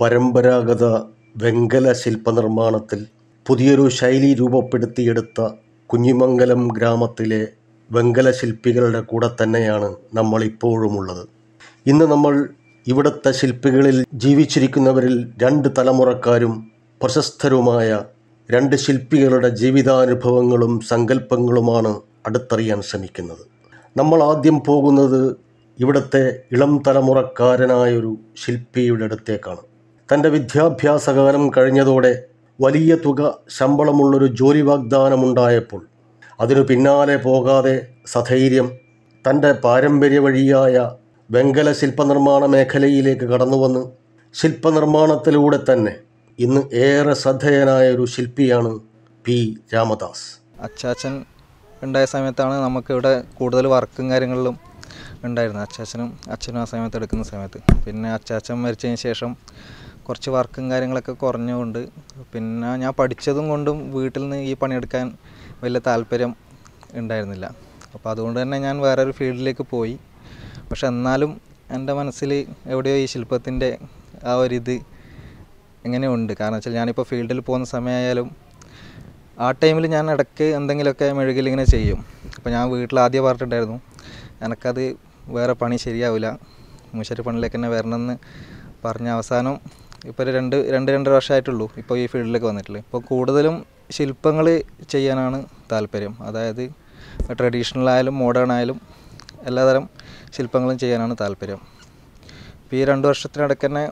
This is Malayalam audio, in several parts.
പരമ്പരാഗത വെങ്കല ശില്പനിർമ്മാണത്തിൽ പുതിയൊരു ശൈലി രൂപപ്പെടുത്തിയെടുത്ത കുഞ്ഞിമംഗലം ഗ്രാമത്തിലെ വെങ്കല ശില്പികളുടെ കൂടെ തന്നെയാണ് നമ്മളിപ്പോഴുമുള്ളത്. ഇന്ന് നമ്മൾ ഇവിടുത്തെ ശില്പികളിൽ ജീവിച്ചിരിക്കുന്നവരിൽ 2 തലമുറക്കാരും പ്രശസ്തരുമായ 2 ശില്പികളുടെ ജീവിതാനുഭവങ്ങളും സങ്കല്പങ്ങളുമാണ് അടുത്തറിയാൻ ശ്രമിക്കുന്നത്. നമ്മൾ ആദ്യം പോകുന്നത് ഇവിടുത്തെ ഇളം തലമുറക്കാരനായൊരു ശില്പിയുടെ അടുത്തേക്കാണ്. തൻ്റെ വിദ്യാഭ്യാസകാലം കഴിഞ്ഞതോടെ വലിയ തുക ശമ്പളമുള്ളൊരു ജോലി വാഗ്ദാനമുണ്ടായപ്പോൾ അതിനു പിന്നാലെ പോകാതെ സധൈര്യം തൻ്റെ പാരമ്പര്യ വഴിയായ വെങ്കല ശില്പനിർമ്മാണ മേഖലയിലേക്ക് കടന്നുവന്ന് ശില്പനിർമ്മാണത്തിലൂടെ തന്നെ ഇന്ന് ഏറെ ശ്രദ്ധേയനായൊരു ശില്പിയാണ് പി രാമദാസ്. അച്ചാച്ചൻ ഉണ്ടായ സമയത്താണ് നമുക്കിവിടെ കൂടുതൽ വർക്കും കാര്യങ്ങളിലും ഉണ്ടായിരുന്നത്. അച്ഛനും ആ സമയത്ത് എടുക്കുന്ന സമയത്ത്. പിന്നെ അച്ചാച്ചൻ മരിച്ചതിന് ശേഷം കുറച്ച് വർക്കും കാര്യങ്ങളൊക്കെ കുറഞ്ഞുകൊണ്ട് പിന്നെ ഞാൻ പഠിച്ചതും കൊണ്ടും വീട്ടിൽ നിന്ന് ഈ പണിയെടുക്കാൻ വലിയ താല്പര്യം ഉണ്ടായിരുന്നില്ല. അപ്പോൾ അതുകൊണ്ട് തന്നെ ഞാൻ വേറൊരു ഫീൽഡിലേക്ക് പോയി. പക്ഷെ എന്നാലും എൻ്റെ മനസ്സിൽ എവിടെയോ ഈ ശില്പത്തിൻ്റെ ആ ഒരിത് എങ്ങനെയുണ്ട്. കാരണം വെച്ചാൽ ഞാനിപ്പോൾ ഫീൽഡിൽ പോകുന്ന സമയമായാലും ആ ടൈമിൽ ഞാൻ ഇടയ്ക്ക് എന്തെങ്കിലുമൊക്കെ മെഴുകിലിങ്ങനെ ചെയ്യും. അപ്പോൾ ഞാൻ വീട്ടിൽ ആദ്യം പറഞ്ഞിട്ടുണ്ടായിരുന്നു എനിക്കത് വേറെ പണി ശരിയാവില്ല, മൂശരി പണിയിലേക്ക് തന്നെ വരണമെന്ന് പറഞ്ഞ അവസാനം ഇപ്പോൾ ഒരു 2-2.5 വർഷമായിട്ടുള്ളൂ ഇപ്പോൾ ഈ ഫീൽഡിലേക്ക് വന്നിട്ടുള്ളത്. ഇപ്പോൾ കൂടുതലും ശില്പങ്ങൾ ചെയ്യാനാണ് താല്പര്യം. അതായത് ട്രഡീഷണൽ ആയാലും മോഡേൺ ആയാലും എല്ലാതരം ശില്പങ്ങളും ചെയ്യാനാണ് താല്പര്യം. ഇപ്പോൾ ഈ 2 വർഷത്തിനിടയ്ക്ക് തന്നെ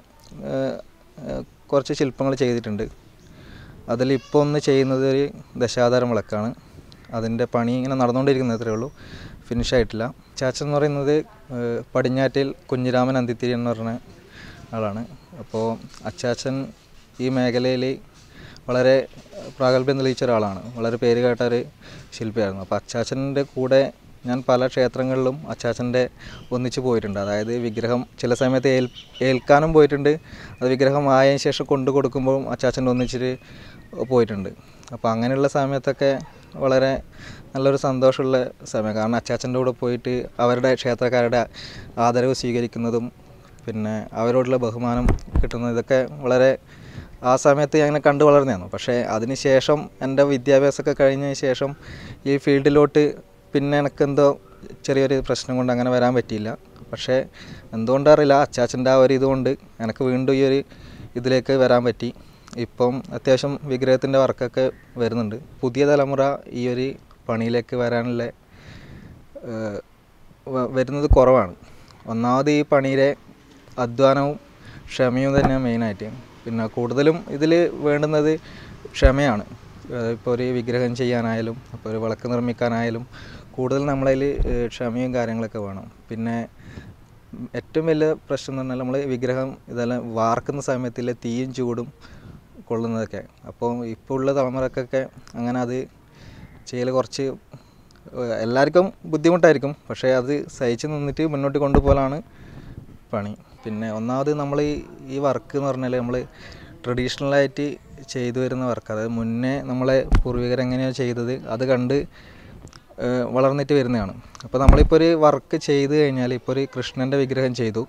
കുറച്ച് ശില്പങ്ങൾ ചെയ്തിട്ടുണ്ട്. അതിലിപ്പോൾ ഒന്ന് ചെയ്യുന്നത് ഒരു ദശാവതാരം വിളക്കാണ്. അതിൻ്റെ പണി ഇങ്ങനെ നടന്നുകൊണ്ടിരിക്കുന്നത് അത്രയേ ഉള്ളൂ, ഫിനിഷായിട്ടില്ല. ചാച്ചൻ എന്ന് പറയുന്നത് പടിഞ്ഞാറ്റിൽ കുഞ്ഞിരാമൻ അന്തിത്തിരി എന്ന് പറഞ്ഞ ആളാണ്. അപ്പോൾ അച്ചാച്ചൻ ഈ മേഖലയിൽ വളരെ പ്രാഗൽഭ്യം തെളിയിച്ച ഒരാളാണ്, വളരെ പേര് കേട്ട ഒരു ശില്പിയായിരുന്നു. അപ്പോൾ അച്ചാച്ചൻ്റെ കൂടെ ഞാൻ പല ക്ഷേത്രങ്ങളിലും അച്ചാച്ചൻ്റെ ഒന്നിച്ച് പോയിട്ടുണ്ട്. അതായത് വിഗ്രഹം ചില സമയത്ത് ഏൽക്കാനും പോയിട്ടുണ്ട്, അത് വിഗ്രഹം ആയതിനു ശേഷം കൊണ്ടു കൊടുക്കുമ്പോഴും അച്ചാച്ചൻ്റെ ഒന്നിച്ചിട്ട് പോയിട്ടുണ്ട്. അപ്പോൾ അങ്ങനെയുള്ള സമയത്തൊക്കെ വളരെ നല്ലൊരു സന്തോഷമുള്ള സമയം. കാരണം അച്ചാച്ചൻ്റെ കൂടെ പോയിട്ട് അവരുടെ ക്ഷേത്രക്കാരുടെ ആദരവ് സ്വീകരിക്കുന്നതും പിന്നെ അവരോടുള്ള ബഹുമാനം കിട്ടുന്നത് ഇതൊക്കെ വളരെ ആ സമയത്ത് ഞാൻ അങ്ങനെ കണ്ടു വളർന്നതാണ്. പക്ഷേ അതിന് ശേഷം എൻ്റെ വിദ്യാഭ്യാസമൊക്കെ കഴിഞ്ഞതിന് ശേഷം ഈ ഫീൽഡിലോട്ട് പിന്നെ എനിക്കെന്തോ ചെറിയൊരു പ്രശ്നം കൊണ്ട് അങ്ങനെ വരാൻ പറ്റിയില്ല. പക്ഷേ എന്തുകൊണ്ടറിയില്ല, അച്ചാച്ചൻ്റെ ആ ഒരു ഇതുകൊണ്ട് എനിക്ക് വീണ്ടും ഈ ഒരു ഇതിലേക്ക് വരാൻ പറ്റി. ഇപ്പം അത്യാവശ്യം വിഗ്രഹത്തിൻ്റെ വർക്കൊക്കെ വരുന്നുണ്ട്. പുതിയ തലമുറ ഈ ഒരു പണിയിലേക്ക് വരാനുള്ള വരുന്നത് കുറവാണ്. ഒന്നാമത് ഈ പണിയിലെ അധ്വാനവും ക്ഷമയും തന്നെയാണ് മെയിനായിട്ട്. പിന്നെ കൂടുതലും ഇതിൽ വേണ്ടുന്നത് ക്ഷമയാണ്. ഇപ്പോൾ ഒരു വിഗ്രഹം ചെയ്യാനായാലും ഇപ്പോൾ ഒരു വിളക്ക് നിർമ്മിക്കാനായാലും കൂടുതൽ നമ്മളതിൽ ക്ഷമയും കാര്യങ്ങളൊക്കെ വേണം. പിന്നെ ഏറ്റവും വലിയ പ്രശ്നം എന്ന് പറഞ്ഞാൽ നമ്മൾ വിഗ്രഹം ഇതെല്ലാം വാർക്കുന്ന സമയത്തിലെ തീയും ചൂടും കൊള്ളുന്നതൊക്കെ. അപ്പോൾ ഇപ്പോൾ ഉള്ള തലമുറക്കൊക്കെ അങ്ങനെ അത് ചെയ്യൽ കുറച്ച് എല്ലാവർക്കും ബുദ്ധിമുട്ടായിരിക്കും. പക്ഷേ അത് സഹിച്ച് നിന്നിട്ട് മുന്നോട്ട് കൊണ്ടുപോകലാണ് പണി. പിന്നെ ഒന്നാമത് നമ്മൾ ഈ വർക്ക് എന്ന് പറഞ്ഞാൽ നമ്മൾ ട്രഡീഷണലായിട്ട് ചെയ്തു വരുന്ന വർക്ക്, അതായത് മുന്നേ നമ്മളെ പൂർവികരെങ്ങനെയോ ചെയ്തത് അത് കണ്ട് വളർന്നിട്ട് വരുന്നതാണ്. അപ്പോൾ നമ്മളിപ്പോൾ ഒരു വർക്ക് ചെയ്ത് കഴിഞ്ഞാൽ ഇപ്പോൾ ഒരു കൃഷ്ണൻ്റെ വിഗ്രഹം ചെയ്തു.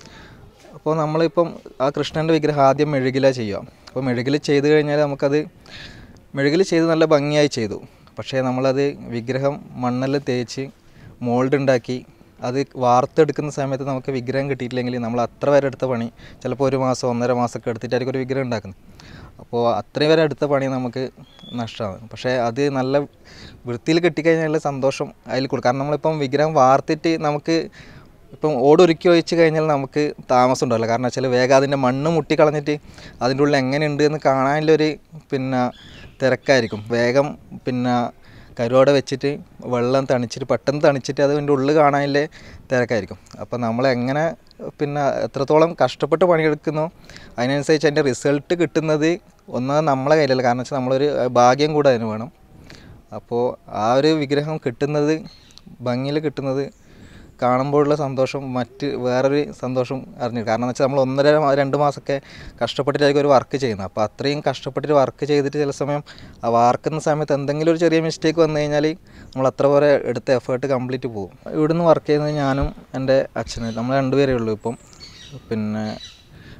അപ്പോൾ നമ്മളിപ്പം ആ കൃഷ്ണൻ്റെ വിഗ്രഹം ആദ്യം മെഴുകില ചെയ്യുക. അപ്പോൾ മെഴുകിൽ ചെയ്ത് കഴിഞ്ഞാൽ നമുക്കത് മെഴുകിൽ ചെയ്ത് നല്ല ഭംഗിയായി ചെയ്തു. പക്ഷേ നമ്മളത് വിഗ്രഹം മണ്ണെല്ലാം തേച്ച് മോൾഡ് ഉണ്ടാക്കി അത് വാർത്തെടുക്കുന്ന സമയത്ത് നമുക്ക് വിഗ്രഹം കിട്ടിയിട്ടില്ലെങ്കിൽ നമ്മൾ അത്ര വരെ എടുത്ത പണി ചിലപ്പോൾ 1 മാസം 1.5 മാസമൊക്കെ എടുത്തിട്ടായിരിക്കും ഒരു വിഗ്രഹം ഉണ്ടാക്കുന്നത്. അപ്പോൾ അത്രയും വരെ എടുത്ത പണി നമുക്ക് നഷ്ടമാണ്. പക്ഷേ അത് നല്ല വൃത്തിയിൽ കിട്ടിക്കഴിഞ്ഞാൽ സന്തോഷം അതിൽ കൊടുക്കും. കാരണം നമ്മളിപ്പം വിഗ്രഹം വാർത്തിട്ട് നമുക്ക് ഇപ്പം ഓടൊരുക്കി ഒഴിച്ച് കഴിഞ്ഞാൽ നമുക്ക് താമസം ഉണ്ടാവില്ല. കാരണം വെച്ചാൽ വേഗം അതിൻ്റെ മണ്ണ് മുട്ടിക്കളഞ്ഞിട്ട് അതിൻ്റെ ഉള്ളിൽ എങ്ങനെയുണ്ട് എന്ന് കാണാനുള്ളൊരു പിന്നെ തിരക്കായിരിക്കും. വേഗം പിന്നെ കരുവാട വെച്ചിട്ട് വെള്ളം തണിച്ചിട്ട് പെട്ടെന്ന് തണിച്ചിട്ട് അതിൻ്റെ ഉള്ളിൽ കാണാനുള്ള തിരക്കായിരിക്കും. അപ്പോൾ നമ്മളെങ്ങനെ പിന്നെ എത്രത്തോളം കഷ്ടപ്പെട്ട് പണിയെടുക്കുന്നോ അതിനനുസരിച്ച് അതിൻ്റെ റിസൾട്ട് കിട്ടുന്നത് ഒന്നും നമ്മളെ കയ്യിലല്ല. കാരണം വെച്ചാൽ നമ്മളൊരു ഭാഗ്യം കൂടെ അതിന് വേണം. അപ്പോൾ ആ ഒരു വിഗ്രഹം കിട്ടുന്നത് ഭംഗിയിൽ കിട്ടുന്നത് കാണുമ്പോഴുള്ള സന്തോഷം മറ്റ് വേറൊരു സന്തോഷം അറിഞ്ഞു. കാരണം എന്ന് വെച്ചാൽ നമ്മൾ 1.5-2 മാസമൊക്കെ കഷ്ടപ്പെട്ടിട്ടായിരിക്കും ഒരു വർക്ക് ചെയ്യുന്നത്. അപ്പോൾ അത്രയും കഷ്ടപ്പെട്ടിട്ട് വർക്ക് ചെയ്തിട്ട് ചില സമയം ആ വാർക്കുന്ന സമയത്ത് എന്തെങ്കിലും ഒരു ചെറിയ മിസ്റ്റേക്ക് വന്നു കഴിഞ്ഞാൽ നമ്മൾ അത്ര പോലെ എടുത്ത എഫേർട്ട് കംപ്ലീറ്റ് പോകും. ഇവിടുന്ന് വർക്ക് ചെയ്യുന്നത് ഞാനും എൻ്റെ അച്ഛനും, നമ്മൾ 2 പേരേ ഉള്ളൂ ഇപ്പം. പിന്നെ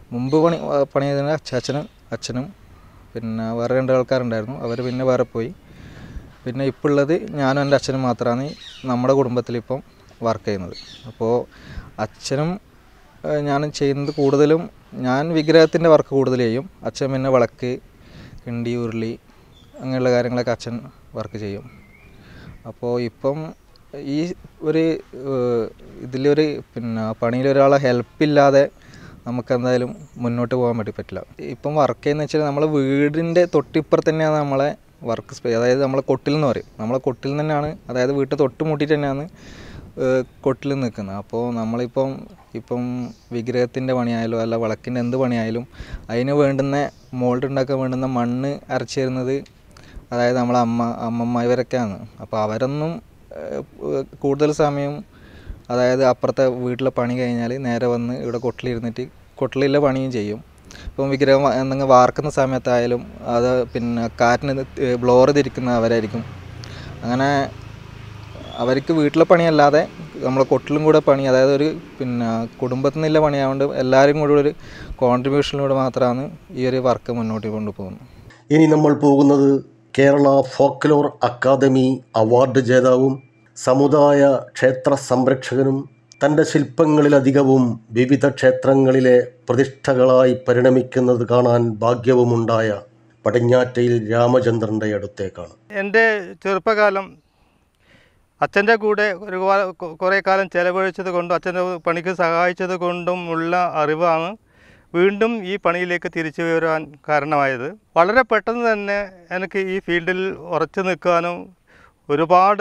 മുമ്പ് പണി ചെയ്തതിന് അച്ഛനും പിന്നെ വേറെ 2 ആൾക്കാരുണ്ടായിരുന്നു. അവർ പിന്നെ വേറെ പോയി. പിന്നെ ഇപ്പോൾ ഉള്ളത് ഞാനും എൻ്റെ അച്ഛനും മാത്രമാണ് നമ്മുടെ കുടുംബത്തിലിപ്പം വർക്ക് ചെയ്യുന്നത്. അപ്പോൾ അച്ഛനും ഞാനും ചെയ്യുന്നത് കൂടുതലും ഞാൻ വിഗ്രഹത്തിൻ്റെ വർക്ക് കൂടുതൽ ചെയ്യും. അച്ഛൻ പിന്നെ വിളക്ക്, കിണ്ടി, ഉരുളി അങ്ങനെയുള്ള കാര്യങ്ങളൊക്കെ അച്ഛൻ വർക്ക് ചെയ്യും. അപ്പോൾ ഇപ്പം ഈ ഒരു ഇതിലൊരു പിന്നെ പണിയിലൊരാളെ ഹെൽപ്പില്ലാതെ നമുക്കെന്തായാലും മുന്നോട്ട് പോകാൻ വേണ്ടി പറ്റില്ല. ഇപ്പം വർക്ക് ചെയ്യുന്നത് വെച്ചാൽ നമ്മളെ വീടിൻ്റെ തൊട്ടിപ്പുറത്ത് തന്നെയാണ് നമ്മളെ വർക്ക് സ്പേസ്. അതായത് നമ്മളെ കൊട്ടിൽ എന്ന് പറയും. നമ്മളെ കൊട്ടിൽ തന്നെയാണ്, അതായത് വീട്ടിൽ തൊട്ട് മുട്ടിയിട്ട് തന്നെയാണ് കൊട്ടിൽ നിൽക്കുന്നത്. അപ്പോൾ ഇപ്പം വിഗ്രഹത്തിൻ്റെ പണിയായാലും അല്ല വിളക്കിൻ്റെ എന്ത് പണിയായാലും അതിന് വേണ്ടുന്ന മോൾഡ് ഉണ്ടാക്കാൻ വേണ്ടുന്ന മണ്ണ് അരച്ച് തരുന്നത് അതായത് നമ്മളെ അമ്മമ്മ ഇവരൊക്കെയാണ്. അപ്പോൾ അവരൊന്നും കൂടുതൽ സമയം അതായത് അപ്പുറത്തെ വീട്ടിലെ പണി കഴിഞ്ഞാൽ നേരെ വന്ന് ഇവിടെ കൊട്ടിലിരുന്നിട്ട് കൊട്ടിലുള്ള പണിയും ചെയ്യും. ഇപ്പം വിഗ്രഹം എന്തെങ്കിലും വാർക്കുന്ന സമയത്തായാലും അത് പിന്നെ കാറ്റിന് ബ്ലോർ തിരിക്കുന്ന അവരായിരിക്കും. അങ്ങനെ അവർക്ക് വീട്ടിലെ പണിയല്ലാതെ നമ്മളെ കൊട്ടിലും കൂടെ പണി, അതായത് ഒരു പിന്നെ കുടുംബത്തിൽ നിന്നുള്ള പണിയായതുകൊണ്ട് എല്ലാവരും കൂടെ ഒരു കോൺട്രിബ്യൂഷനിലൂടെ മാത്രമാണ് ഈ ഒരു വർക്ക് മുന്നോട്ട് കൊണ്ടുപോകുന്നത്. ഇനി നമ്മൾ പോകുന്നത് കേരള ഫോക്ക്ലോർ അക്കാദമി അവാർഡ് ജേതാവും സമുദായ ക്ഷേത്ര സംരക്ഷകനും തൻ്റെ ശില്പങ്ങളിലധികവും വിവിധ ക്ഷേത്രങ്ങളിലെ പ്രതിഷ്ഠകളായി പരിണമിക്കുന്നത് കാണാൻ ഭാഗ്യവുമുണ്ടായ പടിഞ്ഞാറ്റയിൽ രാമചന്ദ്രൻ്റെ അടുത്തേക്കാണ്. എൻ്റെ ചെറുപ്പകാലം അച്ഛൻ്റെ കൂടെ കുറേ കാലം ചെലവഴിച്ചത് കൊണ്ടും അച്ഛൻ്റെ പണിക്ക് സഹായിച്ചത് കൊണ്ടും ഉള്ള അറിവാണ് വീണ്ടും ഈ പണിയിലേക്ക് തിരിച്ചു വരാൻ കാരണമായത്. വളരെ പെട്ടെന്ന് തന്നെ എനിക്ക് ഈ ഫീൽഡിൽ ഉറച്ചു നിൽക്കാനും ഒരുപാട്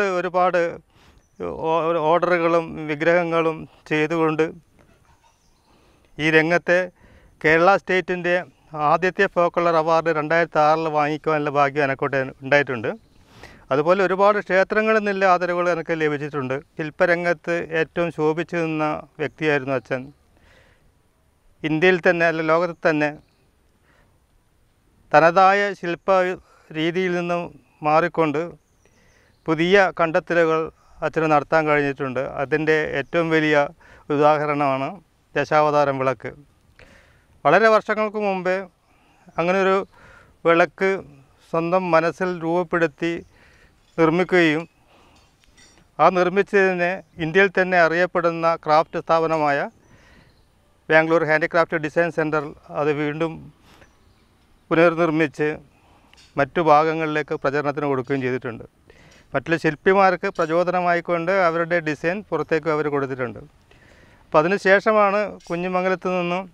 ഓർഡറുകളും വിഗ്രഹങ്ങളും ചെയ്തുകൊണ്ട് ഈ രംഗത്തെ കേരള സ്റ്റേറ്റിൻ്റെ ആദ്യത്തെ ഫോക്ക്ലോർ അവാർഡ് 2006 വാങ്ങിക്കുവാനുള്ള ഭാഗ്യം എനക്കോട്ടെ ഉണ്ടായിട്ടുണ്ട്. അതുപോലെ ഒരുപാട് ക്ഷേത്രങ്ങളിൽ നിന്നുള്ള ആദരവുകൾ എനിക്ക് ലഭിച്ചിട്ടുണ്ട്. ശില്പരംഗത്ത് ഏറ്റവും ശോഭിച്ചു നിന്ന വ്യക്തിയായിരുന്നു അച്ഛൻ. ഇന്ത്യയിൽ തന്നെ അല്ല ലോകത്തിൽ തന്നെ തനതായ ശില്പ രീതിയിൽ നിന്നും മാറിക്കൊണ്ട് പുതിയ കണ്ടെത്തലുകൾ അച്ഛന് നടത്താൻ കഴിഞ്ഞിട്ടുണ്ട്. അതിൻ്റെ ഏറ്റവും വലിയ ഉദാഹരണമാണ് ദശാവതാരം വിളക്ക്. വളരെ വർഷങ്ങൾക്ക് മുമ്പേ അങ്ങനൊരു വിളക്ക് സ്വന്തം മനസ്സിൽ രൂപപ്പെടുത്തി നിർമ്മിക്കുകയും ആ നിർമ്മിച്ചതിനെ ഇന്ത്യയിൽ തന്നെ അറിയപ്പെടുന്ന ക്രാഫ്റ്റ് സ്ഥാപനമായ ബാംഗ്ലൂർ ഹാൻഡിക്രാഫ്റ്റ് ഡിസൈൻ സെൻറ്റർ അത് വീണ്ടും പുനർനിർമ്മിച്ച് മറ്റു ഭാഗങ്ങളിലേക്ക് പ്രചരണത്തിന് കൊടുക്കുകയും ചെയ്തിട്ടുണ്ട്. മറ്റുള്ള ശില്പിമാർക്ക് പ്രചോദനമായിക്കൊണ്ട് അവരുടെ ഡിസൈൻ പുറത്തേക്ക് അവർ കൊടുത്തിട്ടുണ്ട്. അപ്പോൾ അതിനുശേഷമാണ് കുഞ്ഞിമംഗലത്ത് നിന്നും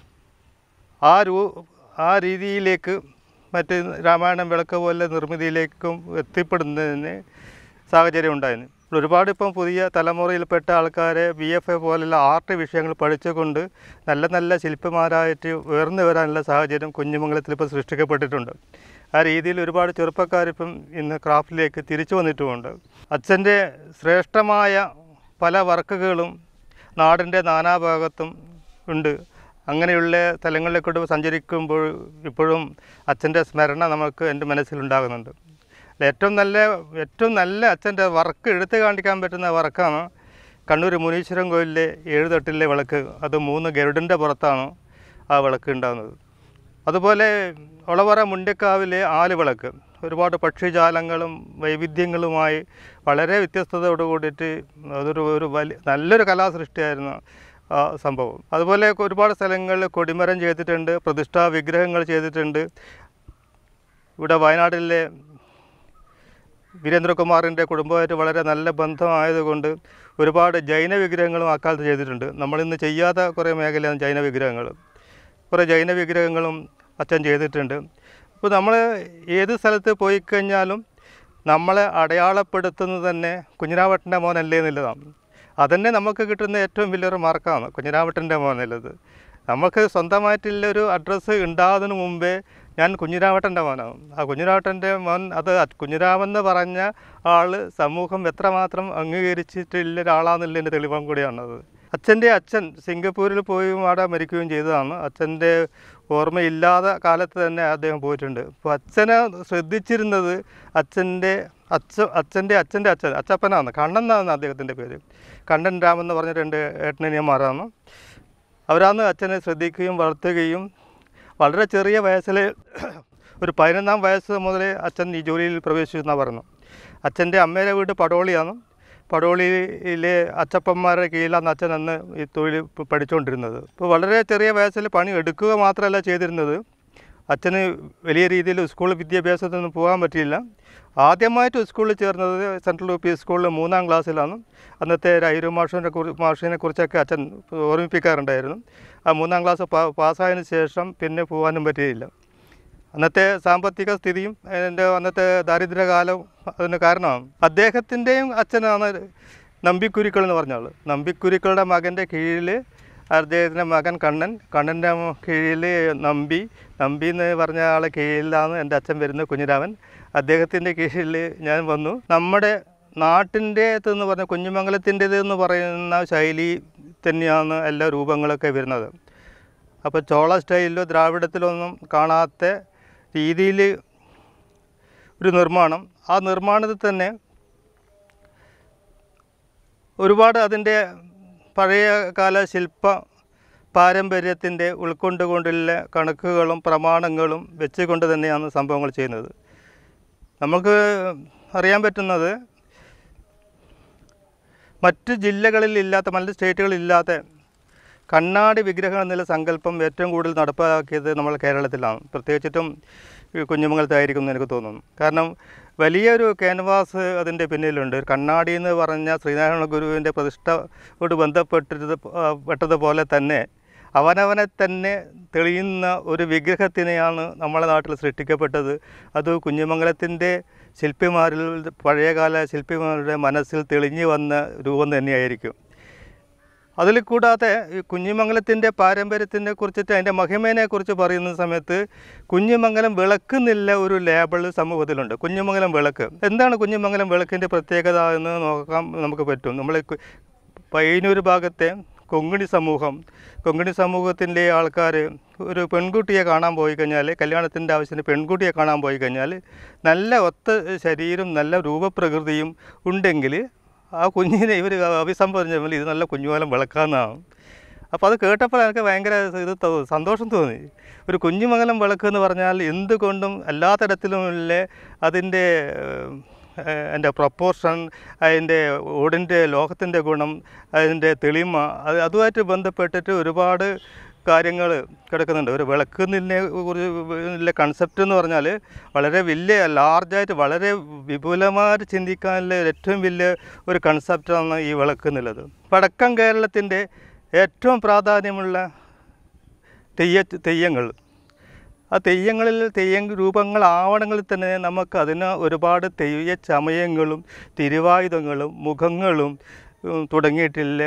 ആ രീതിയിലേക്ക് മറ്റ് രാമായണം വിളക്ക് പോലെ നിർമ്മിതിയിലേക്കും എത്തിപ്പെടുന്നതിന് സാഹചര്യം ഉണ്ടായിരുന്നു. ഒരുപാട് ഇപ്പം പുതിയ തലമുറയിൽപ്പെട്ട ആൾക്കാരെ BFA പോലുള്ള ആർട്ട് വിഷയങ്ങൾ പഠിച്ചുകൊണ്ട് നല്ല ശില്പിമാരായിട്ട് ഉയർന്നു വരാനുള്ള സാഹചര്യം കുഞ്ഞിമംഗലത്തിൽ ഇപ്പോൾ സൃഷ്ടിക്കപ്പെട്ടിട്ടുണ്ട്. ആ രീതിയിൽ ഒരുപാട് ചെറുപ്പക്കാരിപ്പം ഇന്ന് ക്രാഫ്റ്റിലേക്ക് തിരിച്ചു വന്നിട്ടുമുണ്ട്. അച്ഛൻ്റെ ശ്രേഷ്ഠമായ പല വർക്കുകളും നാടിൻ്റെ നാനാഭാഗത്തും ഉണ്ട്. അങ്ങനെയുള്ള സ്ഥലങ്ങളിലേക്കൂടെ സഞ്ചരിക്കുമ്പോൾ ഇപ്പോഴും അച്ഛൻ്റെ സ്മരണ നമുക്ക് എൻ്റെ മനസ്സിലുണ്ടാകുന്നുണ്ട്. ഏറ്റവും നല്ല അച്ഛൻ്റെ വർക്ക് എടുത്തു കാണിക്കാൻ പറ്റുന്ന വർക്കാണ് കണ്ണൂർ മുനീശ്വരം കോയിലിലെ 7 തട്ടിലെ വിളക്ക്. അത് 3 ഗരുഡൻ്റെ പുറത്താണ് ആ വിളക്ക് ഉണ്ടാകുന്നത്. അതുപോലെ ഒളവറ മുണ്ടക്കാവിലെ ആലുവിളക്ക് ഒരുപാട് പക്ഷിജാലങ്ങളും വൈവിധ്യങ്ങളുമായി വളരെ വ്യത്യസ്തതയോട് കൂടിയിട്ട് അതൊരു നല്ലൊരു കലാസൃഷ്ടിയായിരുന്നു ആ സംഭവം. അതുപോലെ ഒരുപാട് സ്ഥലങ്ങളിൽ കൊടിമരം ചെയ്തിട്ടുണ്ട്, പ്രതിഷ്ഠാ വിഗ്രഹങ്ങൾ ചെയ്തിട്ടുണ്ട്. ഇവിടെ വയനാട്ടിലെ വീരേന്ദ്രകുമാറിൻ്റെ കുടുംബമായിട്ട് വളരെ നല്ല ബന്ധമായതുകൊണ്ട് ഒരുപാട് ജൈന വിഗ്രഹങ്ങളും അക്കാലത്ത് ചെയ്തിട്ടുണ്ട്. നമ്മളിന്ന് ചെയ്യാത്ത കുറേ മേഖലയാണ് ജൈന വിഗ്രഹങ്ങൾ. കുറേ ജൈന വിഗ്രഹങ്ങളും അച്ഛൻ ചെയ്തിട്ടുണ്ട്. അപ്പോൾ നമ്മൾ ഏത് സ്ഥലത്ത് പോയി കഴിഞ്ഞാലും നമ്മളെ അടയാളപ്പെടുത്തുന്നത് തന്നെ കുഞ്ഞിരാമേട്ടൻ്റെ മോനല്ലേ എന്നുള്ളതാണ്. അതന്നെ നമുക്ക് കിട്ടുന്ന ഏറ്റവും വലിയൊരു മാർക്കാണ് കുഞ്ഞിരാമേട്ടൻ്റെ മോൻ എന്നുള്ളത്. നമുക്ക് സ്വന്തമായിട്ടുള്ളൊരു അഡ്രസ്സ് ഉണ്ടാകുന്നതിന് മുമ്പേ ഞാൻ കുഞ്ഞിരാമേട്ടൻ്റെ മോനാണ്. ആ കുഞ്ഞിരാമേട്ടൻ്റെ മോൻ, അത് കുഞ്ഞിരാമെന്ന് പറഞ്ഞ ആൾ സമൂഹം എത്രമാത്രം അംഗീകരിച്ചിട്ടുള്ള ഒരാളാണെന്നുള്ളതിൻ്റെ തെളിവും കൂടിയാണത്. അച്ഛൻ്റെ അച്ഛൻ സിംഗപ്പൂരിൽ പോയി അവിടെ മരിക്കുകയും ചെയ്തതാണ്. അച്ഛൻ്റെ ഓർമ്മയില്ലാത്ത കാലത്ത് തന്നെ അദ്ദേഹം പോയിട്ടുണ്ട്. അപ്പോൾ അച്ഛനെ ശ്രദ്ധിച്ചിരുന്നത് അച്ഛൻ്റെ അച്ഛൻ അച്ചപ്പനാണ്. കണ്ണൻ എന്നാണ് അദ്ദേഹത്തിൻ്റെ പേര്. കണ്ണൻ രാമെന്ന് പറഞ്ഞ 2 ഏട്ടനിയന്മാരാണ്. അവരാണ് അച്ഛനെ ശ്രദ്ധിക്കുകയും വളർത്തുകയും വളരെ ചെറിയ വയസ്സിൽ ഒരു 11-ാം വയസ്സ് മുതൽ അച്ഛൻ ഈ ജോലിയിൽ പ്രവേശിച്ചു എന്നാണ് പറഞ്ഞു. അച്ഛൻ്റെ അമ്മയുടെ വീട് പടോളിയാണ്. പടോളിയിലെ അച്ചപ്പന്മാരുടെ കീഴിലാണ് അച്ഛൻ അന്ന് ഈ തൊഴിൽ പഠിച്ചുകൊണ്ടിരുന്നത്. ഇപ്പോൾ വളരെ ചെറിയ വയസ്സിൽ പണി എടുക്കുക മാത്രമല്ല ചെയ്തിരുന്നത്, അച്ഛന് വലിയ രീതിയിൽ സ്കൂൾ വിദ്യാഭ്യാസത്തിനൊന്നും പോകാൻ പറ്റിയില്ല. ആദ്യമായിട്ട് സ്കൂളിൽ ചേർന്നത് സെൻട്രൽ UP സ്കൂളിൽ 3-ാം ക്ലാസ്സിലാണ്. അന്നത്തെ ഐരൂ മാഷിനെ കുറിച്ചൊക്കെ അച്ഛൻ ഓർമ്മിപ്പിക്കാറുണ്ടായിരുന്നു. ആ 3-ാം ക്ലാസ് പാസ്സായതിനു ശേഷം പിന്നെ പോകാനും പറ്റിയില്ല. അന്നത്തെ സാമ്പത്തിക സ്ഥിതിയും അന്നത്തെ ദാരിദ്ര്യകാലവും അതിന് കാരണമാണ്. അദ്ദേഹത്തിൻ്റെയും അച്ഛനാണ് നമ്പിക്കുരുക്കൾ എന്ന് പറഞ്ഞ ആൾ. നമ്പിക്കുരുക്കളുടെ മകൻ്റെ കീഴിൽ അദ്ദേഹത്തിൻ്റെ മകൻ കണ്ണൻ്റെ കീഴിൽ നമ്പി എന്ന് പറഞ്ഞ ആളെ കീഴിലാണ് എൻ്റെ അച്ഛൻ വരുന്നത്, കുഞ്ഞിരാമൻ. അദ്ദേഹത്തിൻ്റെ കീഴിൽ ഞാൻ വന്നു. നമ്മുടെ നാട്ടിൻ്റേതെന്ന് പറഞ്ഞ കുഞ്ഞിമംഗലത്തിൻ്റേതെന്ന് പറയുന്ന ശൈലി തന്നെയാണ് എല്ലാ രൂപങ്ങളൊക്കെ വരുന്നത്. അപ്പോൾ ചോള സ്റ്റൈലിലോ ദ്രാവിഡത്തിലൊന്നും കാണാത്ത രീതിയിൽ ഒരു നിർമ്മാണം. ആ നിർമ്മാണത്തിൽ തന്നെ ഒരുപാട് അതിൻ്റെ പഴയ കാല ശില്പ പാരമ്പര്യത്തിൻ്റെ ഉൾക്കൊണ്ടുകൊണ്ടുള്ള കണക്കുകളും പ്രമാണങ്ങളും വെച്ചുകൊണ്ട് തന്നെയാണ് സംഭവങ്ങൾ ചെയ്യുന്നത്. നമുക്ക് അറിയാൻ പറ്റുന്നത് മറ്റ് ജില്ലകളിലില്ലാത്ത, മറ്റ് സ്റ്റേറ്റുകളിലില്ലാത്ത കണ്ണാടി വിഗ്രഹം എന്നുള്ള സങ്കല്പം ഏറ്റവും കൂടുതൽ നടപ്പാക്കിയത് നമ്മൾ കേരളത്തിലാണ്. പ്രത്യേകിച്ചിട്ടും കുഞ്ഞിമംഗലത്തായിരിക്കും എന്ന് എനിക്ക് തോന്നുന്നു. കാരണം വലിയൊരു ക്യാൻവാസ് അതിൻ്റെ പിന്നിലുണ്ട്. കണ്ണാടി എന്ന് പറഞ്ഞ ശ്രീനാരായണ ഗുരുവിൻ്റെ പ്രതിഷ്ഠയോട് ബന്ധപ്പെട്ടതുപോലെ തന്നെ അവനവനെ തന്നെ തെളിയുന്ന ഒരു വിഗ്രഹത്തിനെയാണ് നമ്മളെ നാട്ടിൽ സൃഷ്ടിക്കപ്പെട്ടത്. അത് കുഞ്ഞിമംഗലത്തിൻ്റെ ശില്പിമാരിൽ, പഴയകാല ശില്പിമാരുടെ മനസ്സിൽ തെളിഞ്ഞു വന്ന രൂപം തന്നെയായിരിക്കും. അതിൽ കൂടാതെ ഈ കുഞ്ഞിമംഗലത്തിൻ്റെ പാരമ്പര്യത്തിനെ കുറിച്ചിട്ട്, അതിൻ്റെ മഹിമേനെക്കുറിച്ച് പറയുന്ന സമയത്ത് കുഞ്ഞിമംഗലം വിളക്ക് എന്നുള്ള ഒരു ലേബിൾ സമൂഹത്തിലുണ്ട്. കുഞ്ഞിമംഗലം വിളക്ക്. എന്താണ് കുഞ്ഞിമംഗലം വിളക്കിൻ്റെ പ്രത്യേകത എന്ന് നോക്കാൻ നമുക്ക് പറ്റും. നമ്മൾ പയ്യന്നൂർ ഭാഗത്തെ കൊങ്ങിണി സമൂഹത്തിൻ്റെ ആൾക്കാർ ഒരു പെൺകുട്ടിയെ കാണാൻ പോയി കഴിഞ്ഞാൽ, കല്യാണത്തിൻ്റെ ആവശ്യത്തിന് പെൺകുട്ടിയെ കാണാൻ പോയി കഴിഞ്ഞാൽ, നല്ല ഒത്ത ശരീരം നല്ല രൂപപ്രകൃതിയും ഉണ്ടെങ്കിൽ ആ കുഞ്ഞിനെ ഇവർ അഭിസംബോധന ചെയ്യുമ്പോൾ ഇത് നല്ല കുഞ്ഞുമംഗലം വിളക്കാന്നാണ്. അപ്പോൾ അത് കേട്ടപ്പോൾ എനിക്ക് ഭയങ്കര സന്തോഷം തോന്നി. ഒരു കുഞ്ഞിമംഗലം വിളക്ക് എന്ന് പറഞ്ഞാൽ എന്തുകൊണ്ടും എല്ലാ തരത്തിലുമുള്ള അതിൻ്റെ പ്രൊപ്പോർഷൻ, അതിൻ്റെ ഓടിൻ്റെ ലോഹത്തിൻ്റെ ഗുണം, അതിൻ്റെ തെളിമ, അതുമായിട്ട് ബന്ധപ്പെട്ടിട്ട് ഒരുപാട് കാര്യങ്ങൾ കിടക്കുന്നുണ്ട്. ഒരു വിളക്കുന്നതിനെ കുറിച്ചുള്ള കൺസെപ്റ്റ് എന്ന് പറഞ്ഞാൽ വളരെ വലിയ ലാർജായിട്ട് വളരെ വിപുലമായിട്ട് ചിന്തിക്കാനുള്ള ഏറ്റവും വലിയ ഒരു കൺസെപ്റ്റാണ് ഈ വിളക്ക് എന്നുള്ളത്. വടക്കൻ കേരളത്തിൻ്റെ ഏറ്റവും പ്രാധാന്യമുള്ള തെയ്യങ്ങൾ, ആ തെയ്യങ്ങളിൽ രൂപങ്ങളാവണമെങ്കിൽ തന്നെ നമുക്ക് അതിന് ഒരുപാട് തെയ്യ ചമയങ്ങളും തിരുവായുധങ്ങളും മുഖങ്ങളും തുടങ്ങിയിട്ടുള്ള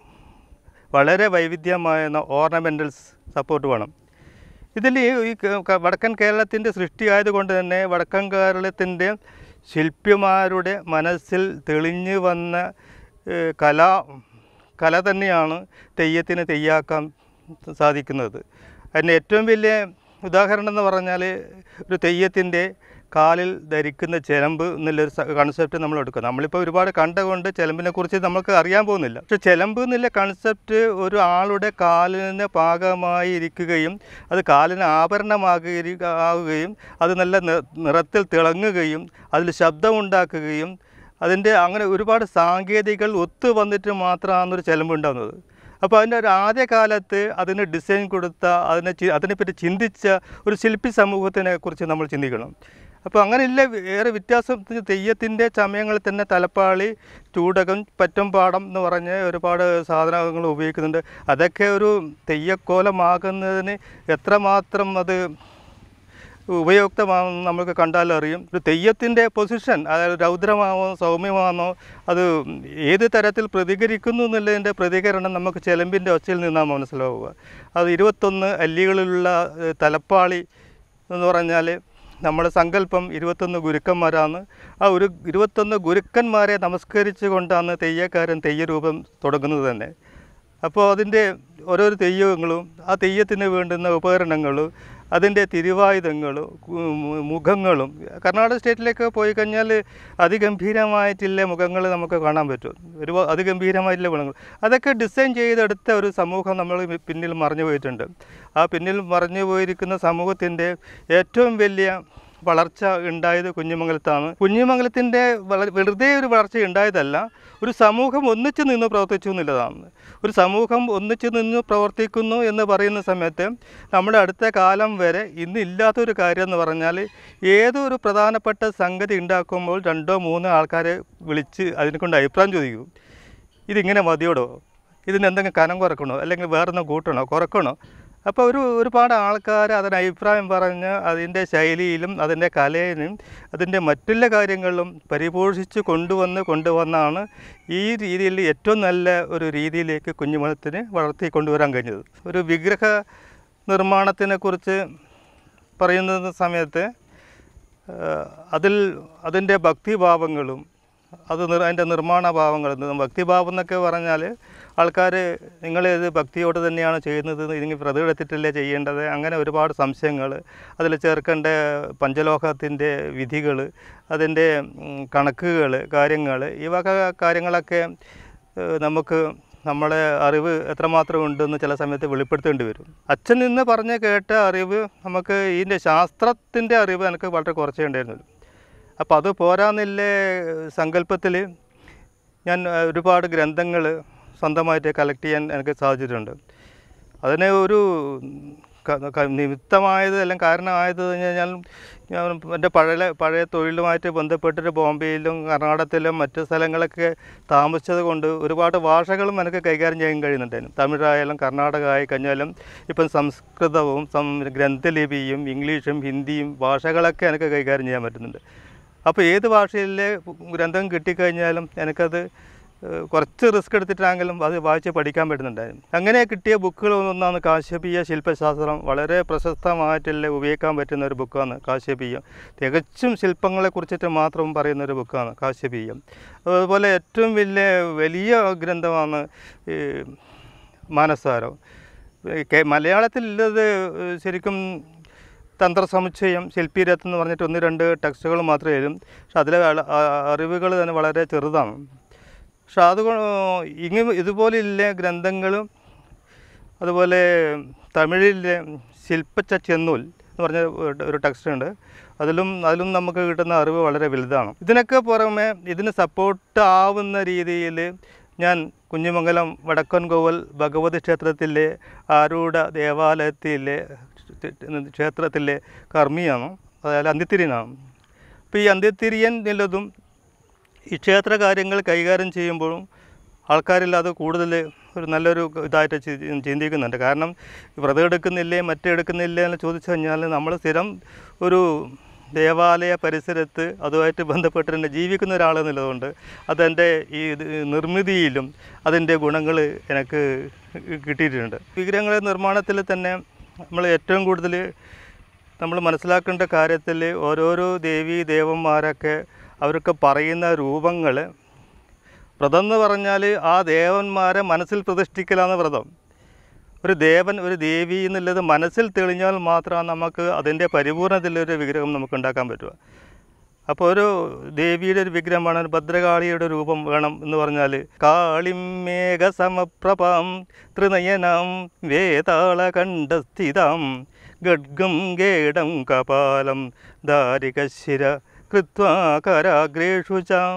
വളരെ വൈവിധ്യമായ ഓർണമെൻ്റൽസ് സപ്പോർട്ട് വേണം. ഇതിൽ ഈ വടക്കൻ കേരളത്തിൻ്റെ സൃഷ്ടിയായതുകൊണ്ട് തന്നെ വടക്കൻ കേരളത്തിൻ്റെ ശില്പിമാരുടെ മനസ്സിൽ തെളിഞ്ഞു വന്ന കല തന്നെയാണ് തെയ്യത്തിന് തെയ്യാക്കാൻ സാധിക്കുന്നത്. അതിന് ഏറ്റവും വലിയ ഉദാഹരണം എന്ന് പറഞ്ഞാൽ ഒരു തെയ്യത്തിൻ്റെ കാലിൽ ധരിക്കുന്ന ചിലമ്പ് എന്നുള്ളൊരു കൺസെപ്റ്റ് നമ്മൾ എടുക്കുക. നമ്മളിപ്പോൾ ഒരുപാട് കണ്ടുകൊണ്ട് ചിലമ്പിനെക്കുറിച്ച് നമുക്ക് അറിയാൻ പോകുന്നില്ല. പക്ഷെ ചിലമ്പ് എന്നുള്ള കൺസെപ്റ്റ് ഒരു ആളുടെ കാലിന് പാകമായി ഇരിക്കുകയും അത് കാലിന് ആഭരണമാകുകയും അത് നല്ല നിറത്തിൽ തിളങ്ങുകയും അതിൽ ശബ്ദമുണ്ടാക്കുകയും അതിൻ്റെ അങ്ങനെ ഒരുപാട് സാങ്കേതികൾ ഒത്തു വന്നിട്ട് മാത്രമാണ് ഒരു ചിലമ്പ് ഉണ്ടാകുന്നത്. അപ്പോൾ അതിൻ്റെ ഒരു ആദ്യകാലത്ത് അതിന് ഡിസൈൻ കൊടുത്ത അതിനെപ്പറ്റി ചിന്തിച്ച ഒരു ശില്പി സമൂഹത്തിനെ കുറിച്ച് നമ്മൾ ചിന്തിക്കണം. അപ്പോൾ അങ്ങനെയുള്ള ഏറെ വ്യത്യാസം തെയ്യത്തിൻ്റെ ചമയങ്ങളിൽ തന്നെ തലപ്പാളി, ചൂടകം, പറ്റുംപാടം എന്ന് പറഞ്ഞ് ഒരുപാട് സാധനങ്ങൾ ഉപയോഗിക്കുന്നുണ്ട്. അതൊക്കെ ഒരു തെയ്യക്കോലമാകുന്നതിന് എത്രമാത്രം അത് ഉപയുക്തമാണെന്ന് നമുക്ക് കണ്ടാലറിയും. ഒരു തെയ്യത്തിൻ്റെ പൊസിഷൻ, അതായത് രൗദ്രമാണോ സൗമ്യമാണോ, അത് ഏത് തരത്തിൽ പ്രതികരിക്കുന്നു എന്നുള്ളതിൻ്റെ പ്രതികരണം നമുക്ക് ചിലമ്പിൻ്റെ ഒച്ചയിൽ നിന്നാണ് മനസ്സിലാവുക. അത് 21 അല്ലികളിലുള്ള തലപ്പാളി എന്ന് പറഞ്ഞാൽ നമ്മുടെ സങ്കല്പം 21 ഗുരുക്കന്മാരാണ്. ആ 21 ഗുരുക്കന്മാരെ നമസ്കരിച്ചു കൊണ്ടാണ് തെയ്യക്കാരൻ തെയ്യരൂപം തുടങ്ങുന്നത് തന്നെ. അപ്പോൾ അതിൻ്റെ ഓരോരോ തെയ്യങ്ങളും ആ തെയ്യത്തിന് വേണ്ടുന്ന ഉപകരണങ്ങളും അതിൻ്റെ തിരുവായുധങ്ങളും മുഖങ്ങളും കർണാടക സ്റ്റേറ്റിലേക്ക് പോയി കഴിഞ്ഞാൽ അതിഗംഭീരമായിട്ടുള്ള മുഖങ്ങൾ നമുക്ക് കാണാൻ പറ്റും. അതിഗംഭീരമായിട്ടുള്ള ഗുണങ്ങൾ അതൊക്കെ ഡിസൈൻ ചെയ്തെടുത്ത ഒരു സമൂഹം നമ്മൾ പിന്നിൽ മറഞ്ഞു പോയിട്ടുണ്ട്. ആ പിന്നിൽ മറഞ്ഞു പോയിരിക്കുന്ന സമൂഹത്തിൻ്റെ ഏറ്റവും വലിയ വളർച്ച ഉണ്ടായത് കുഞ്ഞിമംഗലത്താണ്. കുഞ്ഞിമംഗലത്തിൻ്റെ വെറുതെ ഒരു വളർച്ച ഉണ്ടായതല്ല, ഒരു സമൂഹം ഒന്നിച്ചു നിന്ന് പ്രവർത്തിച്ചു എന്നുള്ളതാണ്. ഒരു സമൂഹം ഒന്നിച്ചു നിന്ന് പ്രവർത്തിക്കുന്നു എന്ന് പറയുന്ന സമയത്ത് നമ്മുടെ അടുത്ത കാലം വരെ ഇന്നില്ലാത്തൊരു കാര്യം എന്ന് പറഞ്ഞാൽ ഏതൊരു പ്രധാനപ്പെട്ട സംഗതി ഉണ്ടാക്കുമ്പോൾ 2-3 ആൾക്കാരെ വിളിച്ച് അതിനെക്കൊണ്ട് അഭിപ്രായം ചോദിക്കും. ഇതിങ്ങനെ മതിയോടോ, ഇതിന് എന്തെങ്കിലും കനം കുറക്കണോ, അല്ലെങ്കിൽ വേറൊന്നും കൂട്ടണോ കുറക്കണോ? അപ്പോൾ ഒരുപാട് ആൾക്കാർ അതിന് അഭിപ്രായം പറഞ്ഞ് അതിൻ്റെ ശൈലിയിലും അതിൻ്റെ കലയിലും അതിൻ്റെ മറ്റുള്ള കാര്യങ്ങളിലും പരിപോഷിച്ച് കൊണ്ടുവന്നാണ് ഈ രീതിയിൽ ഏറ്റവും നല്ല ഒരു രീതിയിലേക്ക് കുഞ്ഞിമംഗലത്തിന് വളർത്തി കൊണ്ടുവരാൻ കഴിഞ്ഞത്. ഒരു വിഗ്രഹ നിർമ്മാണത്തിനെക്കുറിച്ച് പറയുന്ന സമയത്ത് അതിൻ്റെ ഭക്തിഭാവങ്ങളും അതിൻ്റെ നിർമ്മാണ ഭാവങ്ങൾ, ഭക്തിഭാവം എന്നൊക്കെ പറഞ്ഞാൽ ആൾക്കാർ നിങ്ങളിത് ഭക്തിയോട് തന്നെയാണ് ചെയ്യുന്നത്, ഇതിന് വ്രതം എടുത്തിട്ടല്ലേ ചെയ്യേണ്ടത്, അങ്ങനെ ഒരുപാട് സംശയങ്ങൾ, അതിൽ ചേർക്കേണ്ട പഞ്ചലോഹത്തിൻ്റെ വിധികൾ, അതിൻ്റെ കണക്കുകൾ, കാര്യങ്ങൾ, ഈ വക കാര്യങ്ങളൊക്കെ നമുക്ക് നമ്മളെ അറിവ് എത്രമാത്രം ഉണ്ടെന്ന് ചില സമയത്ത് വെളിപ്പെടുത്തേണ്ടി വരും. അച്ഛൻ നിന്ന് പറഞ്ഞ് കേട്ട അറിവ് നമുക്ക് ഇതിൻ്റെ ശാസ്ത്രത്തിൻ്റെ അറിവ് എനിക്ക് വളരെ കുറച്ചേ ഉണ്ടായിരുന്നുള്ളൂ. അപ്പോൾ അത് പോരാന്നില്ല സങ്കല്പത്തിൽ ഞാൻ ഒരുപാട് ഗ്രന്ഥങ്ങൾ സ്വന്തമായിട്ട് കളക്ട് ചെയ്യാൻ എനിക്ക് സാധിച്ചിട്ടുണ്ട്. അതിന് ഒരു നിമിത്തമായത് അല്ലെങ്കിൽ കാരണമായത് ഞാൻ എൻ്റെ പഴയ തൊഴിലുമായിട്ട് ബന്ധപ്പെട്ടിട്ട് ബോംബെയിലും കർണാടകത്തിലും മറ്റ് സ്ഥലങ്ങളൊക്കെ താമസിച്ചത് കൊണ്ട് ഒരുപാട് ഭാഷകളും എനിക്ക് കൈകാര്യം ചെയ്യാൻ കഴിയുന്നുണ്ടായിരുന്നു. തമിഴായാലും കർണാടക ആയി കഴിഞ്ഞാലും ഇപ്പം സംസ്കൃതവും ഗ്രന്ഥലിപിയും ഇംഗ്ലീഷും ഹിന്ദിയും ഭാഷകളൊക്കെ എനിക്ക് കൈകാര്യം ചെയ്യാൻ പറ്റുന്നുണ്ട്. അപ്പോൾ ഏത് ഭാഷയിലെ ഗ്രന്ഥം കിട്ടിക്കഴിഞ്ഞാലും എനിക്കത് കുറച്ച് റിസ്ക് എടുത്തിട്ടാണെങ്കിലും അത് വായിച്ച് പഠിക്കാൻ പറ്റുന്നുണ്ടായിരുന്നു. അങ്ങനെ കിട്ടിയ ബുക്കുകളൊന്നാണ് കാശ്യപീയ ശില്പശാസ്ത്രം. വളരെ പ്രശസ്തമായിട്ടുള്ള ഉപയോഗിക്കാൻ പറ്റുന്ന ഒരു ബുക്കാണ് കാശ്യപീയം. തികച്ചും ശില്പങ്ങളെക്കുറിച്ചിട്ട് മാത്രം പറയുന്നൊരു ബുക്കാണ് കാശ്യപീയം. അതുപോലെ ഏറ്റവും വലിയ ഗ്രന്ഥമാണ് മാനസാരം. മലയാളത്തിലുള്ളത് ശരിക്കും തന്ത്രസമുച്ചയം, ശില്പീരത്നം എന്ന് പറഞ്ഞിട്ട് 1-2 ടെക്സ്റ്റുകൾ മാത്രമേ വരും. പക്ഷെ അതിലെ അറിവുകൾ തന്നെ വളരെ ചെറുതാണ്. പക്ഷെ ഇതുപോലെയുള്ള ഗ്രന്ഥങ്ങളും അതുപോലെ തമിഴിലെ ശില്പച്ചെന്നൂൽ എന്ന് പറഞ്ഞ ഒരു ടെക്സ്റ്റ് ഉണ്ട്. അതിലും നമുക്ക് കിട്ടുന്ന അറിവ് വളരെ വലുതാണ്. ഇതിനൊക്കെ പുറമെ ഇതിന് സപ്പോർട്ട് ആവുന്ന രീതിയിൽ ഞാൻ കുഞ്ഞിമംഗലം വടക്കൻകോവൽ ഭഗവതി ക്ഷേത്രത്തിലെ ആരൂഢ ദേവാലയത്തിലെ ക്ഷേത്രത്തിലെ കർമ്മിയാണ്, അതായത് അന്ത്യത്തിരിയനാണ്. അപ്പോൾ ഈ അന്ത്യത്തിരിയൻ എന്നുള്ളതും ഈ ക്ഷേത്ര കാര്യങ്ങൾ കൈകാര്യം ചെയ്യുമ്പോഴും ആൾക്കാരിൽ അത് കൂടുതൽ ഒരു നല്ലൊരു ഇതായിട്ട് ചിന്തിക്കുന്നുണ്ട്. കാരണം വ്രതം എടുക്കുന്നില്ലേ മറ്റെടുക്കുന്നില്ലേ എന്ന് ചോദിച്ചു കഴിഞ്ഞാൽ നമ്മൾ സ്ഥിരം ഒരു ദേവാലയ പരിസരത്ത് അതുമായിട്ട് ബന്ധപ്പെട്ട് തന്നെ ജീവിക്കുന്ന ഒരാളെന്നുള്ളതുകൊണ്ട് അതെൻ്റെ ഈ നിർമ്മിതിയിലും അതിൻ്റെ ഗുണങ്ങൾ എനിക്ക് കിട്ടിയിട്ടുണ്ട്. വിഗ്രഹങ്ങളുടെ നിർമ്മാണത്തിൽ തന്നെ നമ്മൾ ഏറ്റവും കൂടുതൽ നമ്മൾ മനസ്സിലാക്കേണ്ട കാര്യത്തിൽ ഓരോരോ ദേവീ ദേവന്മാരൊക്കെ അവർക്ക് പറയുന്ന രൂപങ്ങൾ, വ്രതം എന്ന് പറഞ്ഞാൽ ആ ദേവന്മാരെ മനസ്സിൽ പ്രതിഷ്ഠിക്കലാണ് വ്രതം. ഒരു ദേവൻ ഒരു ദേവി എന്നുള്ളത് മനസ്സിൽ തെളിഞ്ഞാൽ മാത്രമാണ് നമുക്ക് അതിൻ്റെ പരിപൂർണതയിലൊരു വിഗ്രഹം നമുക്ക് ഉണ്ടാക്കാൻ പറ്റുക. അപ്പോൾ ഒരു ദേവിയുടെ ഒരു വിഗ്രഹം വേണം, ഭദ്രകാളിയുടെ രൂപം വേണം എന്ന് പറഞ്ഞാൽ കാളിം മേഘസമപ്രഭാം ത്രിനയനം വേതാളകണ്ഠസ്ഥിതാം ഗഡ്ഗം ഗേഡം കപാലം ദാരികശിര കൃത്വാ കരാഗ്രേഷു ചാം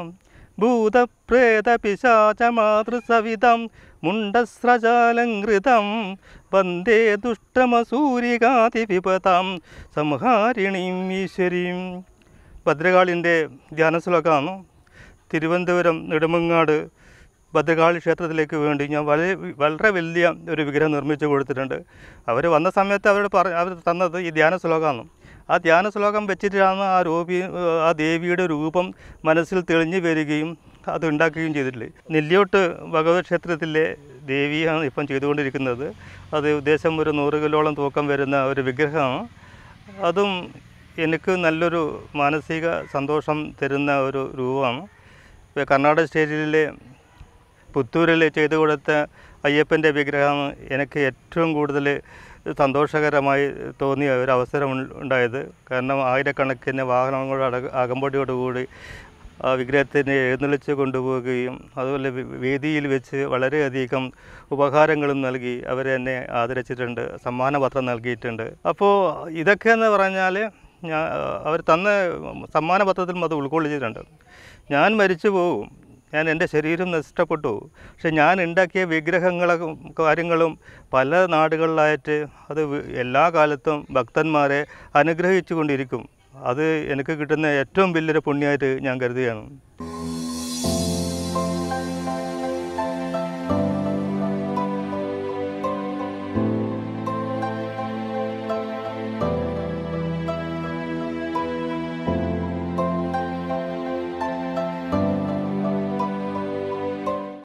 ഭൂതപ്രേതപിശാചമാതൃസവിതം മുണ്ടസ്രജാലങ്കൃതം വന്ദേ ദുഷ്ടമസൂരികാതിവിപതാം സംഹാരിണീം ഈശ്വരീം. ഭദ്രകാളിൻ്റെ ധ്യാന ശ്ലോകമാണ്. തിരുവനന്തപുരം നെടുമങ്ങാട് ഭദ്രകാളി ക്ഷേത്രത്തിലേക്ക് വേണ്ടി ഞാൻ വളരെ വലിയ ഒരു വിഗ്രഹം നിർമ്മിച്ചു കൊടുത്തിട്ടുണ്ട്. അവർ വന്ന സമയത്ത് അവർ തന്നത് ഈ ധ്യാന ശ്ലോകമാണ്. ആ ധ്യാന ശ്ലോകം വെച്ചിട്ടാണ് ആ ദേവിയുടെ രൂപം മനസ്സിൽ തെളിഞ്ഞു വരികയും അത് ഉണ്ടാക്കുകയും ചെയ്തിട്ടുള്ളത്. നെല്ലിയോട്ട് ഭഗവതി ക്ഷേത്രത്തിലെ ദേവിയാണ് ഇപ്പം ചെയ്തുകൊണ്ടിരിക്കുന്നത്. അത് ഉദ്ദേശം ഒരു 100 കിലോളം തൂക്കം വരുന്ന ഒരു വിഗ്രഹമാണ്. അതും എനിക്ക് നല്ലൊരു മാനസിക സന്തോഷം തരുന്ന ഒരു രൂപമാണ്. കർണാടക സ്റ്റേറ്റിലെ പുത്തൂരിൽ ചെയ്തു കൊടുത്ത അയ്യപ്പൻ്റെ വിഗ്രഹം എനിക്ക് ഏറ്റവും കൂടുതൽ സന്തോഷകരമായി തോന്നിയ ഒരു അവസരം ഉണ്ടായത്. കാരണം ആയിരക്കണക്കിന് വാഹനങ്ങളുടെ അകമ്പടിയോടുകൂടി ആ വിഗ്രഹത്തിനെ എഴുന്നള്ളിച്ച് കൊണ്ടുപോവുകയും അതുപോലെ വേദിയിൽ വെച്ച് വളരെയധികം ഉപഹാരങ്ങളും നൽകി അവരെന്നെ ആദരിച്ചിട്ടുണ്ട്, സമ്മാനപത്രം നൽകിയിട്ടുണ്ട്. അപ്പോൾ ഇതൊക്കെയെന്ന് പറഞ്ഞാൽ അവർ തന്ന സമ്മാനപത്രത്തിലും അത് ഉൾക്കൊള്ളിച്ചിട്ടുണ്ട്. ഞാൻ മരിച്ചു പോകും, എൻ്റെ ശരീരം നഷ്ടപ്പെട്ടു, പക്ഷെ ഞാൻ ഉണ്ടാക്കിയ വിഗ്രഹങ്ങളും കാര്യങ്ങളും പല നാടുകളിലായിട്ട് അത് എല്ലാ കാലത്തും ഭക്തന്മാരെ അനുഗ്രഹിച്ചു കൊണ്ടിരിക്കും. അത് എനിക്ക് കിട്ടുന്ന ഏറ്റവും വലിയൊരു പുണ്യമായിട്ട് ഞാൻ കരുതുകയാണ്.